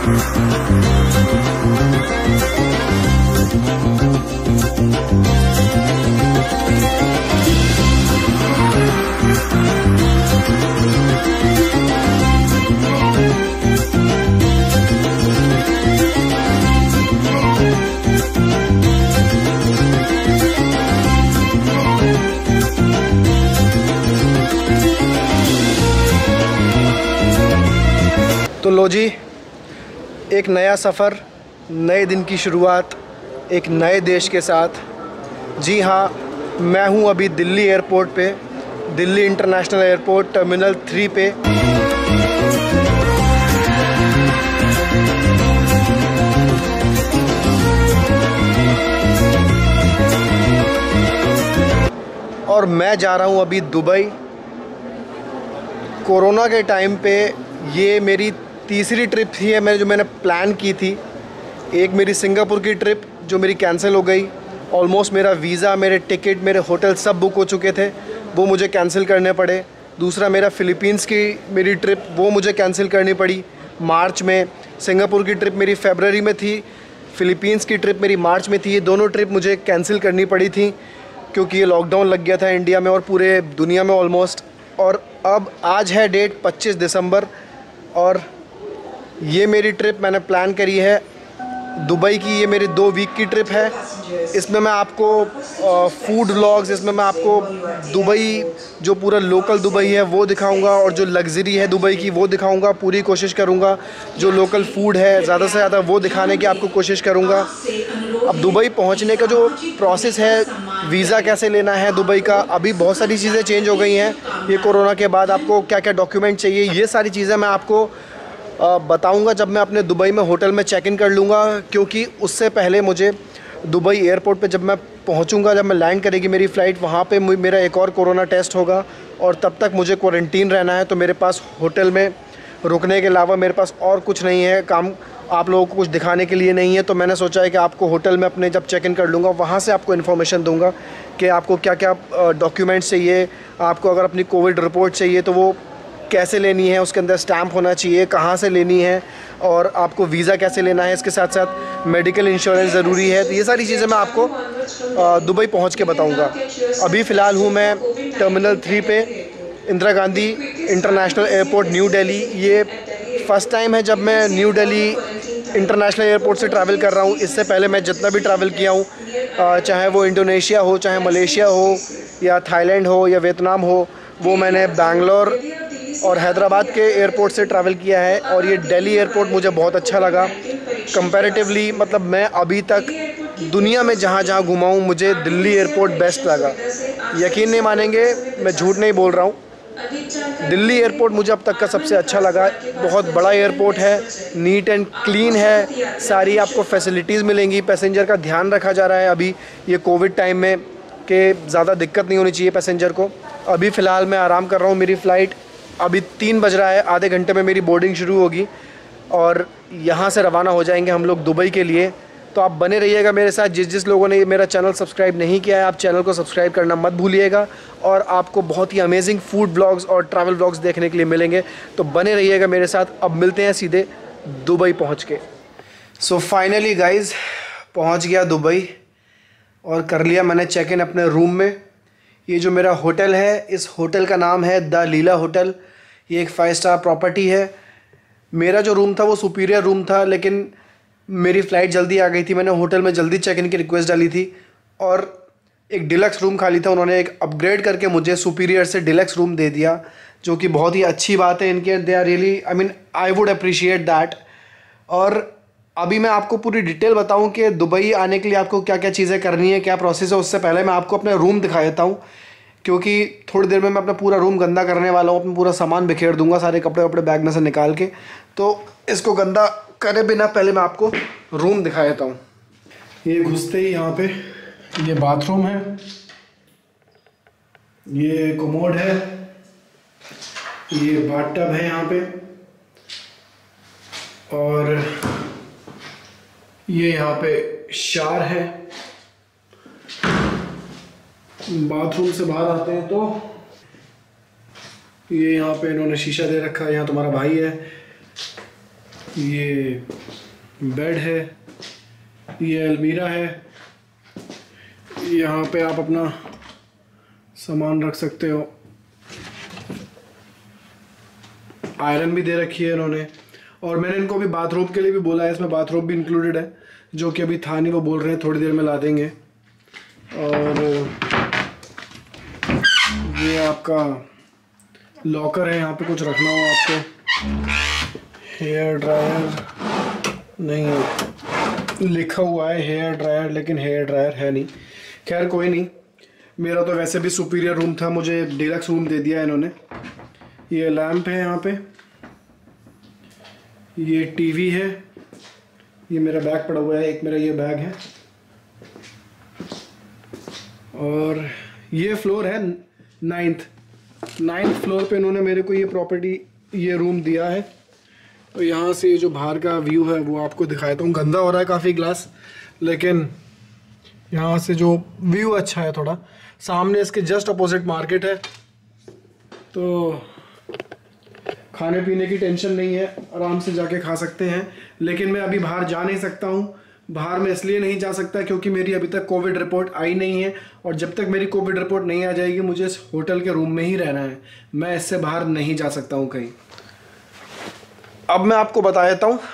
तो लो जी, एक नया सफ़र, नए दिन की शुरुआत एक नए देश के साथ। जी हाँ, मैं हूँ अभी दिल्ली एयरपोर्ट पे, दिल्ली इंटरनेशनल एयरपोर्ट टर्मिनल 3 पे। और मैं जा रहा हूँ अभी दुबई। कोरोना के टाइम पे ये मेरी तीसरी ट्रिप थी मैंने प्लान की थी। एक मेरी सिंगापुर की ट्रिप जो मेरी कैंसिल हो गई। ऑलमोस्ट मेरा वीज़ा, मेरे टिकट, मेरे होटल सब बुक हो चुके थे, वो मुझे कैंसिल करने पड़े। दूसरा मेरा फ़िलीपींस की मेरी ट्रिप, वो मुझे कैंसिल करनी पड़ी मार्च में। सिंगापुर की ट्रिप मेरी फरवरी में थी, फ़िलीपींस की ट्रिप मेरी मार्च में थी। ये दोनों ट्रिप मुझे कैंसिल करनी पड़ी थी क्योंकि ये लॉकडाउन लग गया था इंडिया में और पूरे दुनिया में ऑलमोस्ट। और अब आज है डेट 25 दिसंबर और ये मेरी ट्रिप मैंने प्लान करी है दुबई की। ये मेरी 2 वीक की ट्रिप है। इसमें मैं आपको फूड व्लॉग्स, इसमें मैं आपको दुबई जो पूरा लोकल दुबई है वो दिखाऊंगा और जो लग्जरी है दुबई की वो दिखाऊंगा। पूरी कोशिश करूंगा जो लोकल फूड है ज़्यादा से ज़्यादा वो दिखाने की आपको कोशिश करूंगा। अब दुबई पहुंचने का जो प्रोसेस है, वीज़ा कैसे लेना है दुबई का, अभी बहुत सारी चीज़ें चेंज हो गई हैं ये कोरोना के बाद। आपको क्या क्या डॉक्यूमेंट चाहिए, ये सारी चीज़ें मैं आपको बताऊंगा जब मैं अपने दुबई में होटल में चेक इन कर लूँगा। क्योंकि उससे पहले मुझे दुबई एयरपोर्ट पे जब मैं पहुंचूंगा, जब मैं लैंड करेगी मेरी फ़्लाइट, वहाँ पे मेरा एक और कोरोना टेस्ट होगा और तब तक मुझे क्वारंटीन रहना है। तो मेरे पास होटल में रुकने के अलावा मेरे पास और कुछ नहीं है, काम आप लोगों को कुछ दिखाने के लिए नहीं है। तो मैंने सोचा है कि आपको होटल में अपने जब चेक इन कर लूँगा वहाँ से आपको इन्फॉर्मेशन दूँगा कि आपको क्या क्या डॉक्यूमेंट्स चाहिए। आपको अगर अपनी कोविड रिपोर्ट चाहिए तो वो कैसे लेनी है, उसके अंदर स्टैम्प होना चाहिए, कहाँ से लेनी है, और आपको वीज़ा कैसे लेना है। इसके साथ साथ मेडिकल इंश्योरेंस ज़रूरी है। तो ये सारी चीज़ें मैं आपको दुबई पहुँच के बताऊँगा। अभी फ़िलहाल हूँ मैं टर्मिनल 3 पे, Indira Gandhi international airport new Delhi. ये फ़र्स्ट टाइम है जब मैं न्यू दिल्ली इंटरनेशनल एयरपोर्ट से ट्रैवल कर रहा हूँ। इससे पहले मैं जितना भी ट्रैवल किया हूँ, चाहे वो इंडोनेशिया हो, चाहे मलेशिया हो, या थाईलैंड हो, या वियतनाम हो, वो मैंने बैंगलोर और हैदराबाद के एयरपोर्ट से ट्रैवल किया है। और ये दिल्ली एयरपोर्ट मुझे बहुत अच्छा लगा कंपैरेटिवली। मतलब मैं अभी तक दुनिया में जहाँ जहाँ घुमा हूँ, मुझे दिल्ली एयरपोर्ट बेस्ट लगा। यकीन नहीं मानेंगे, मैं झूठ नहीं बोल रहा हूँ, दिल्ली एयरपोर्ट मुझे अब तक का सबसे अच्छा लगा। बहुत बड़ा एयरपोर्ट है, नीट एंड क्लीन है, सारी आपको फैसिलिटीज़ मिलेंगी। पैसेंजर का ध्यान रखा जा रहा है अभी ये कोविड टाइम में कि ज़्यादा दिक्कत नहीं होनी चाहिए पैसेंजर को। अभी फ़िलहाल मैं आराम कर रहा हूँ। मेरी फ़्लाइट अभी 3 बज रहा है, आधे घंटे में मेरी बोर्डिंग शुरू होगी और यहाँ से रवाना हो जाएंगे हम लोग दुबई के लिए। तो आप बने रहिएगा मेरे साथ। जिस लोगों ने मेरा चैनल सब्सक्राइब नहीं किया है, आप चैनल को सब्सक्राइब करना मत भूलिएगा। और आपको बहुत ही अमेजिंग फूड ब्लॉग्स और ट्रैवल ब्लॉग्स देखने के लिए मिलेंगे, तो बने रहिएगा मेरे साथ। अब मिलते हैं सीधे दुबई पहुँच के। सो फाइनली गाइज़ पहुँच गया दुबई और कर लिया मैंने चेक इन अपने रूम में। ये जो मेरा होटल है, इस होटल का नाम है द लीला होटल। ये एक 5 स्टार प्रॉपर्टी है। मेरा जो रूम था वो सुपीरियर रूम था, लेकिन मेरी फ़्लाइट जल्दी आ गई थी। मैंने होटल में जल्दी चेक इन की रिक्वेस्ट डाली थी और एक डिलक्स रूम खाली था। उन्होंने एक अपग्रेड करके मुझे सुपीरियर से डिलक्स रूम दे दिया, जो कि बहुत ही अच्छी बात है इनके। They are really, I would appreciate that. और अभी मैं आपको पूरी डिटेल बताऊं कि दुबई आने के लिए आपको क्या क्या चीज़ें करनी है, क्या प्रोसेस है। उससे पहले मैं आपको अपना रूम दिखा देता हूं, क्योंकि थोड़ी देर में मैं अपना पूरा रूम गंदा करने वाला हूं। अपना पूरा सामान बिखेर दूंगा, सारे कपड़े वपड़े बैग में से निकाल के। तो इसको गंदा करे बिना पहले मैं आपको रूम दिखा देता हूँ। ये घुसते ही यहाँ पे ये बाथरूम है, ये कोमोड है, ये बाथटब है यहाँ पे, और ये यहाँ पे शावर है। बाथरूम से बाहर आते हैं तो ये यहाँ पे इन्होंने शीशा दे रखा है। यहाँ तुम्हारा भाई है, ये बेड है, ये अलमीरा है, यहाँ पे आप अपना सामान रख सकते हो। आयरन भी दे रखी है इन्होंने, और मैंने इनको अभी बाथरूम के लिए भी बोला है, इसमें बाथरूम भी इंक्लूडेड है, जो कि अभी था नहीं, वो बोल रहे हैं थोड़ी देर में ला देंगे। और ये आपका लॉकर है, यहाँ पे कुछ रखना हो आपको। हेयर ड्रायर नहीं है, लिखा हुआ है हेयर ड्रायर, लेकिन हेयर ड्रायर है नहीं। खैर कोई नहीं, मेरा तो वैसे भी सुपीरियर रूम था, मुझे डिलक्स रूम दे दिया है इन्होंने। ये लैंप है यहाँ पे, ये टीवी है, ये मेरा बैग पड़ा हुआ है, एक मेरा ये बैग है। और ये फ्लोर है नाइन्थ फ्लोर पे इन्होंने मेरे को ये प्रॉपर्टी, ये रूम दिया है। तो यहाँ से ये जो बाहर का व्यू है वो आपको दिखाता हूँ। गंदा हो रहा है काफ़ी ग्लास, लेकिन यहाँ से जो व्यू अच्छा है थोड़ा। सामने इसके जस्ट अपोजिट मार्केट है, तो खाने पीने की टेंशन नहीं है, आराम से जाके खा सकते हैं। लेकिन मैं अभी बाहर जा नहीं सकता हूँ। बाहर मैं इसलिए नहीं जा सकता क्योंकि मेरी अभी तक कोविड रिपोर्ट आई नहीं है, और जब तक मेरी कोविड रिपोर्ट नहीं आ जाएगी मुझे इस होटल के रूम में ही रहना है। मैं इससे बाहर नहीं जा सकता हूँ कहीं। अब मैं आपको बता देता हूँ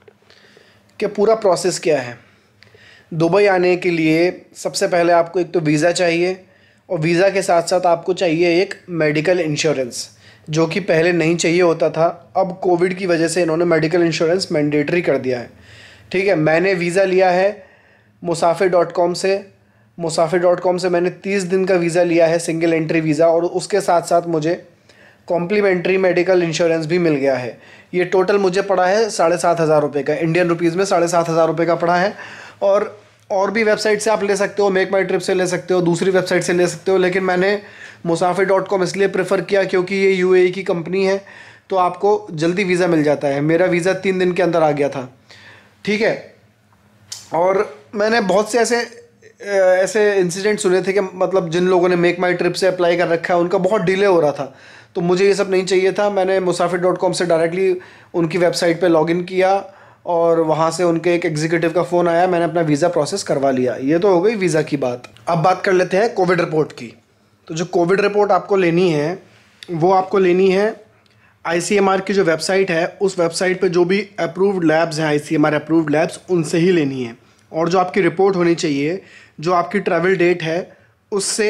कि पूरा प्रोसेस क्या है। दुबई आने के लिए सबसे पहले आपको एक तो वीज़ा चाहिए, और वीज़ा के साथ साथ आपको चाहिए एक मेडिकल इंश्योरेंस, जो कि पहले नहीं चाहिए होता था। अब कोविड की वजह से इन्होंने मेडिकल इंश्योरेंस मैंडेटरी कर दिया है। ठीक है, मैंने वीज़ा लिया है मुसाफिर.com से। मुसाफिर.com से मैंने 30 दिन का वीज़ा लिया है, सिंगल एंट्री वीज़ा, और उसके साथ साथ मुझे कॉम्प्लीमेंट्री मेडिकल इंश्योरेंस भी मिल गया है। ये टोटल मुझे पड़ा है 7,500 रुपये का, इंडियन रुपीज़ में 7,500 रुपये का पड़ा है। और भी वेबसाइट से आप ले सकते हो, मेक माई ट्रिप से ले सकते हो, दूसरी वेबसाइट से ले सकते हो, लेकिन मैंने मुसाफिर.com इसलिए प्रेफर किया क्योंकि ये UAE की कंपनी है, तो आपको जल्दी वीज़ा मिल जाता है। मेरा वीज़ा 3 दिन के अंदर आ गया था। ठीक है, और मैंने बहुत से ऐसे इंसिडेंट सुने थे कि मतलब जिन लोगों ने मेक माई ट्रिप से अप्लाई कर रखा है उनका बहुत डिले हो रहा था, तो मुझे ये सब नहीं चाहिए था। मैंने मुसाफिर.com से डायरेक्टली उनकी वेबसाइट पे लॉगिन किया, और वहाँ से उनके एक एग्जीक्यूटिव का फ़ोन आया, मैंने अपना वीज़ा प्रोसेस करवा लिया। ये तो हो गई वीज़ा की बात। अब बात कर लेते हैं कोविड रिपोर्ट की। तो जो कोविड रिपोर्ट आपको लेनी है वो आपको लेनी है ICMR की जो वेबसाइट है, उस वेबसाइट पे जो भी अप्रूव्ड लैब्स हैं, ICMR अप्रूव्ड लैब्स, उनसे ही लेनी है। और जो आपकी रिपोर्ट होनी चाहिए, जो आपकी ट्रैवल डेट है उससे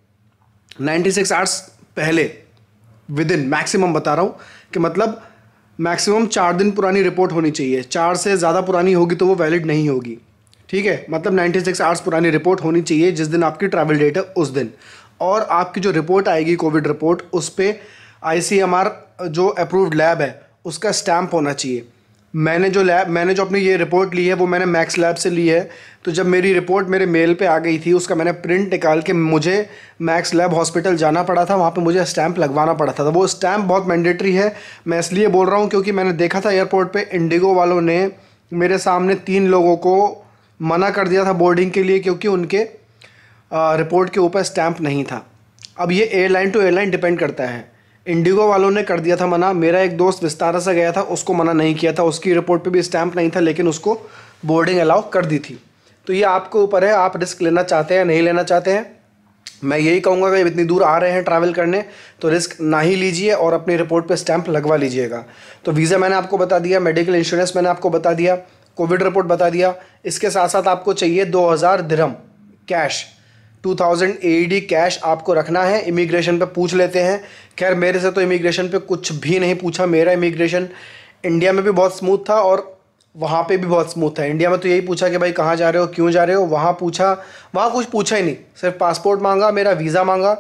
96 आवर्स पहले, विद इन, मैक्सिमम बता रहा हूँ कि मतलब मैक्सिमम 4 दिन पुरानी रिपोर्ट होनी चाहिए। 4 से ज़्यादा पुरानी होगी तो वो वैलिड नहीं होगी। ठीक है, मतलब 96 आवर्स पुरानी रिपोर्ट होनी चाहिए जिस दिन आपकी ट्रैवल डेट है उस दिन। और आपकी जो रिपोर्ट आएगी कोविड रिपोर्ट, उस पर ICMR जो अप्रूव्ड लैब है उसका स्टैम्प होना चाहिए। मैंने जो अपनी ये रिपोर्ट ली है वो मैंने मैक्स लैब से ली है। तो जब मेरी रिपोर्ट मेरे मेल पे आ गई थी, उसका मैंने प्रिंट निकाल के मुझे मैक्स लैब हॉस्पिटल जाना पड़ा था, वहाँ पे मुझे स्टैंप लगवाना पड़ा था। तो वो स्टैंप बहुत मैंडेटरी है। मैं इसलिए बोल रहा हूँ क्योंकि मैंने देखा था एयरपोर्ट पे इंडिगो वालों ने मेरे सामने 3 लोगों को मना कर दिया था बोर्डिंग के लिए, क्योंकि उनके रिपोर्ट के ऊपर स्टैंप नहीं था। अब ये एयरलाइन टू एयरलाइन डिपेंड करता है। इंडिगो वालों ने कर दिया था मना, मेरा एक दोस्त विस्तारा से गया था, उसको मना नहीं किया था, उसकी रिपोर्ट पे भी स्टैंप नहीं था, लेकिन उसको बोर्डिंग अलाउ कर दी थी। तो ये आपके ऊपर है, आप रिस्क लेना चाहते हैं नहीं लेना चाहते हैं। मैं यही कहूँगा कि इतनी दूर आ रहे हैं ट्रैवल करने, तो रिस्क ना ही लीजिए और अपनी रिपोर्ट पे स्टैंप लगवा लीजिएगा। तो वीज़ा मैंने आपको बता दिया, मेडिकल इंश्योरेंस मैंने आपको बता दिया, कोविड रिपोर्ट बता दिया। इसके साथ साथ आपको चाहिए 2000 दिरहम कैश, 2000 AED कैश आपको रखना है। इमिग्रेशन पे पूछ लेते हैं। खैर मेरे से तो इमिग्रेशन पे कुछ भी नहीं पूछा। मेरा इमिग्रेशन इंडिया में भी बहुत स्मूथ था और वहाँ पे भी बहुत स्मूथ था। इंडिया में तो यही पूछा कि भाई कहाँ जा रहे हो, क्यों जा रहे हो। वहाँ कुछ पूछा ही नहीं, सिर्फ पासपोर्ट मांगा, मेरा वीज़ा मांगा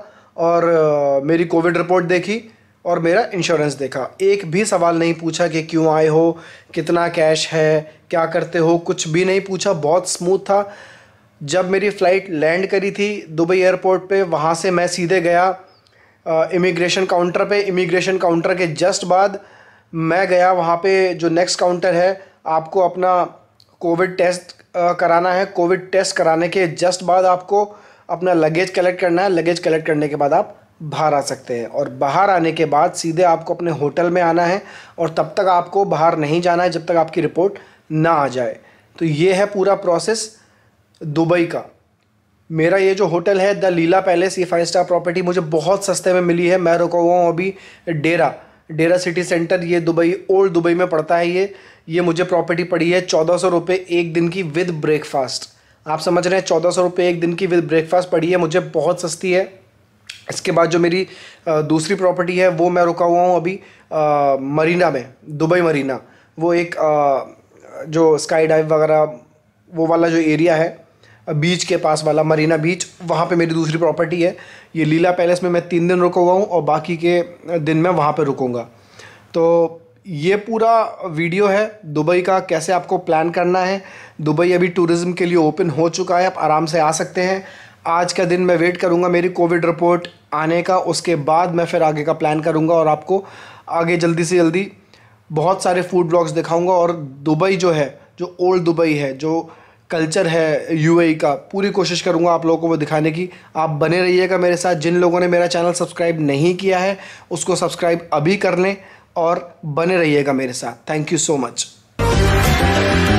और मेरी कोविड रिपोर्ट देखी और मेरा इंश्योरेंस देखा। एक भी सवाल नहीं पूछा कि क्यों आए हो, कितना कैश है, क्या करते हो, कुछ भी नहीं पूछा। बहुत स्मूथ था। जब मेरी फ़्लाइट लैंड करी थी दुबई एयरपोर्ट पे, वहाँ से मैं सीधे गया इमिग्रेशन काउंटर पे। इमिग्रेशन काउंटर के जस्ट बाद मैं गया वहाँ पे जो नेक्स्ट काउंटर है, आपको अपना कोविड टेस्ट कराना है। कोविड टेस्ट कराने के जस्ट बाद आपको अपना लगेज कलेक्ट करना है। लगेज कलेक्ट करने के बाद आप बाहर आ सकते हैं। और बाहर आने के बाद सीधे आपको अपने होटल में आना है और तब तक आपको बाहर नहीं जाना है जब तक आपकी रिपोर्ट ना आ जाए। तो ये है पूरा प्रोसेस दुबई का। मेरा ये जो होटल है द लीला पैलेस, ये 5 स्टार प्रॉपर्टी मुझे बहुत सस्ते में मिली है। मैं रुका हुआ हूँ अभी डेरा सिटी सेंटर, ये दुबई, ओल्ड दुबई में पड़ता है। ये मुझे प्रॉपर्टी पड़ी है 1400 रुपये एक दिन की विद ब्रेकफास्ट। आप समझ रहे हैं, 1400 रुपये एक दिन की विद ब्रेकफास्ट पड़ी है मुझे, बहुत सस्ती है। इसके बाद जो मेरी दूसरी प्रॉपर्टी है वो मैं रुका हुआ हूँ अभी मरीना में, दुबई मरीना। वो एक जो स्काई डाइव वगैरह वो वाला जो एरिया है बीच के पास वाला, मरीना बीच, वहाँ पे मेरी दूसरी प्रॉपर्टी है। ये लीला पैलेस में मैं 3 दिन रुका हुआ हूँ और बाकी के दिन मैं वहाँ पे रुकूँगा। तो ये पूरा वीडियो है दुबई का, कैसे आपको प्लान करना है। दुबई अभी टूरिज़्म के लिए ओपन हो चुका है, आप आराम से आ सकते हैं। आज का दिन मैं वेट करूँगा मेरी कोविड रिपोर्ट आने का, उसके बाद मैं फिर आगे का प्लान करूँगा और आपको आगे जल्दी से जल्दी बहुत सारे फूड ब्लॉग्स दिखाऊँगा। और दुबई जो है, जो ओल्ड दुबई है, जो कल्चर है यूएई का, पूरी कोशिश करूंगा आप लोगों को वो दिखाने की। आप बने रहिएगा मेरे साथ। जिन लोगों ने मेरा चैनल सब्सक्राइब नहीं किया है उसको सब्सक्राइब अभी कर लें और बने रहिएगा मेरे साथ। Thank you so much.